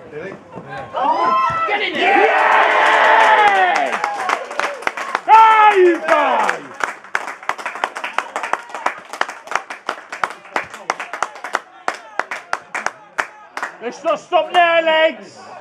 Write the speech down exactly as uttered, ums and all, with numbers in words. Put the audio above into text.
Did he? Yeah. Oh, get in there! Yes! There you go! Let's not stop there, legs.